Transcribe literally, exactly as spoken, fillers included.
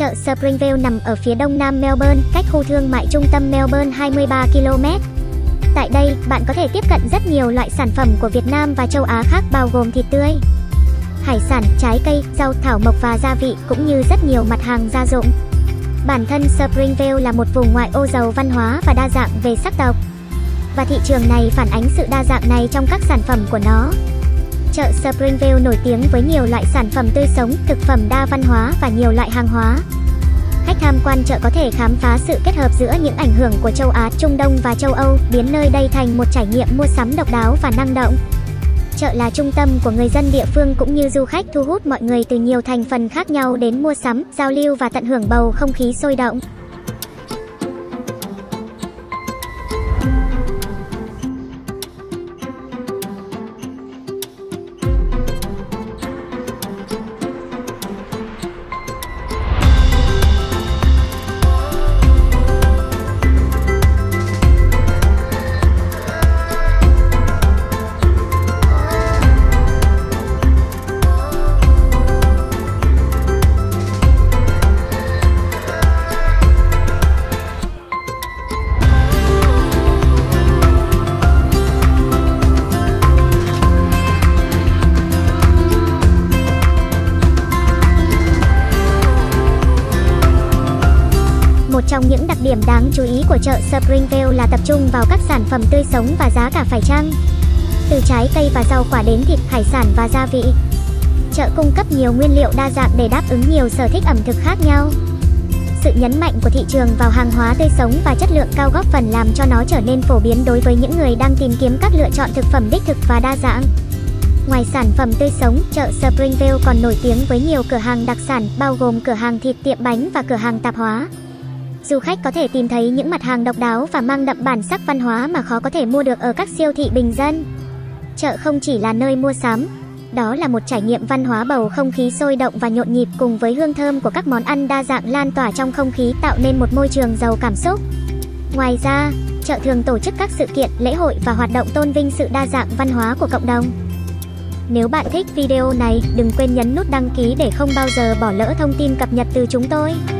Chợ Springvale nằm ở phía đông nam Melbourne, cách khu thương mại trung tâm Melbourne hai mươi ba ki lô mét. Tại đây, bạn có thể tiếp cận rất nhiều loại sản phẩm của Việt Nam và châu Á khác bao gồm thịt tươi, hải sản, trái cây, rau, thảo mộc và gia vị, cũng như rất nhiều mặt hàng gia dụng. Bản thân Springvale là một vùng ngoại ô giàu văn hóa và đa dạng về sắc tộc, và thị trường này phản ánh sự đa dạng này trong các sản phẩm của nó. Chợ Springvale nổi tiếng với nhiều loại sản phẩm tươi sống, thực phẩm đa văn hóa và nhiều loại hàng hóa. Khách tham quan chợ có thể khám phá sự kết hợp giữa những ảnh hưởng của châu Á, Trung Đông và châu Âu, biến nơi đây thành một trải nghiệm mua sắm độc đáo và năng động. Chợ là trung tâm của người dân địa phương cũng như du khách, thu hút mọi người từ nhiều thành phần khác nhau đến mua sắm, giao lưu và tận hưởng bầu không khí sôi động. Một trong những đặc điểm đáng chú ý của chợ Springvale là tập trung vào các sản phẩm tươi sống và giá cả phải chăng. Từ trái cây và rau quả đến thịt, hải sản và gia vị, chợ cung cấp nhiều nguyên liệu đa dạng để đáp ứng nhiều sở thích ẩm thực khác nhau. Sự nhấn mạnh của thị trường vào hàng hóa tươi sống và chất lượng cao góp phần làm cho nó trở nên phổ biến đối với những người đang tìm kiếm các lựa chọn thực phẩm đích thực và đa dạng. Ngoài sản phẩm tươi sống, chợ Springvale còn nổi tiếng với nhiều cửa hàng đặc sản, bao gồm cửa hàng thịt, tiệm bánh và cửa hàng tạp hóa. Du khách có thể tìm thấy những mặt hàng độc đáo và mang đậm bản sắc văn hóa mà khó có thể mua được ở các siêu thị bình dân. Chợ không chỉ là nơi mua sắm, đó là một trải nghiệm văn hóa bầu không khí sôi động và nhộn nhịp, cùng với hương thơm của các món ăn đa dạng lan tỏa trong không khí, tạo nên một môi trường giàu cảm xúc. Ngoài ra, chợ thường tổ chức các sự kiện, lễ hội và hoạt động tôn vinh sự đa dạng văn hóa của cộng đồng. Nếu bạn thích video này, đừng quên nhấn nút đăng ký để không bao giờ bỏ lỡ thông tin cập nhật từ chúng tôi.